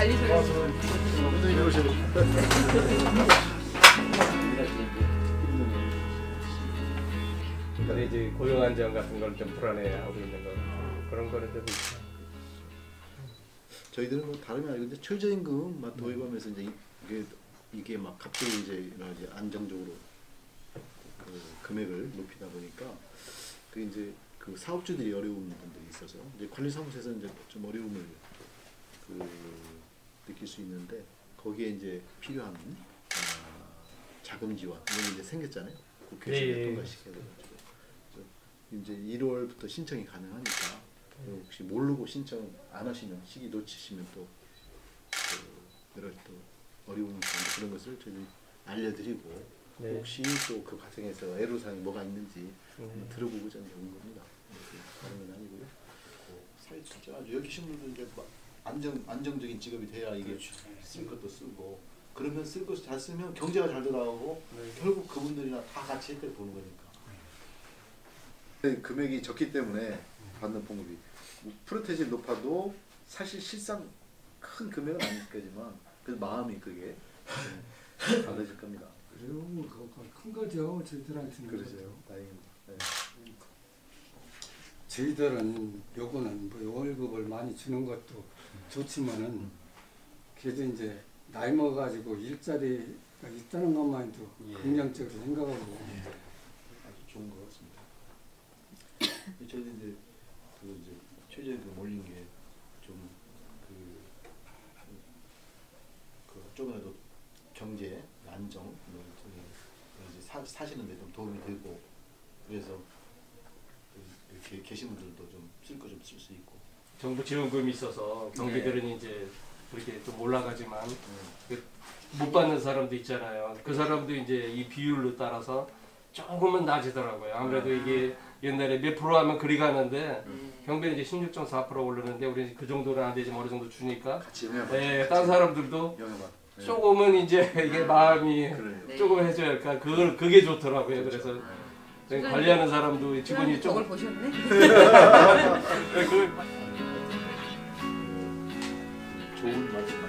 관리소를. 선생님 오셔요. 근데 이제 고용 안정 같은 걸 좀 불안해하고 있는 거 그런 거는 좀 있죠. 저희들은 뭐 다름이 아니고 이제 최저임금 막 도입하면서 이제 이게 막 갑자기 이제 안정적으로 그 금액을 높이다 보니까 그 이제 그 사업주들이 어려운 분들이 있어서 이제 관리사무소에서 이제 좀 어려움을 그 느낄 수 있는데 거기에 이제 필요한 자금 지원 이런 게 이제 생겼잖아요. 국회에서 통과시켜야 돼가지고 이제 1월부터 신청이 가능하니까 혹시 모르고 신청 안 하시면 시기 놓치시면 또 여러 또 어려운 그런 것을 저희 알려드리고 네. 혹시 또 그 과정에서 애로사항이 뭐가 있는지 들어보고자 온 겁니다. 다른 건 아니고요. 사실 진짜 여기 계신 분들 이제 안정적인 직업이 돼야 이게 쓸 것도 쓰고 그러면 쓸 것을 잘 쓰면 경제가 잘 돌아가고 결국 그분들이랑 다 같이 혜택을 보는 거니까. 금액이 적기 때문에 받는 봉급이 프로테이지 높아도 사실 실상 큰 금액은 아닐 거지만 그 마음이 그게 달라질 겁니다. 그래요, 큰 거죠 저희들한테는. 그러죠. 다행입니다. 네. 저희들은 요거는 뭐 월급을 많이 주는 것도 좋지만은 그래도 이제 나이 먹어가지고 일자리가 있다는 것만 해도 긍정적으로 생각하고 아주 좋은 것 같습니다. 저희도 이제 최저임금 올린 게 좀 조금이라도 경제 안정 이제 사시는데 좀 도움이 되고 그래서 이렇게 계신 분들도 좀 쓸 거 좀 쓸 수 있고 정부 지원금이 있어서 경비들은 이제 그렇게 좀 올라가지만 못 받는 사람도 있잖아요. 그 사람도 이제 이 비율로 따라서 조금은 낮아지더라고요. 아무래도 이게 옛날에 몇 프로 하면 그리 가는데 경비는 이제 16.4% 오르는데 우리 그 정도는 안 되지만 어느 정도 주니까 같이 영향 네, 다른 사람들도 네. 조금은 이제 이게 마음이 그래요. 조금 해줘야 할까 그게 좋더라고요. 그래서 관리하는 사람도 직원이 좀 저걸 보셨네. 좋은 말씀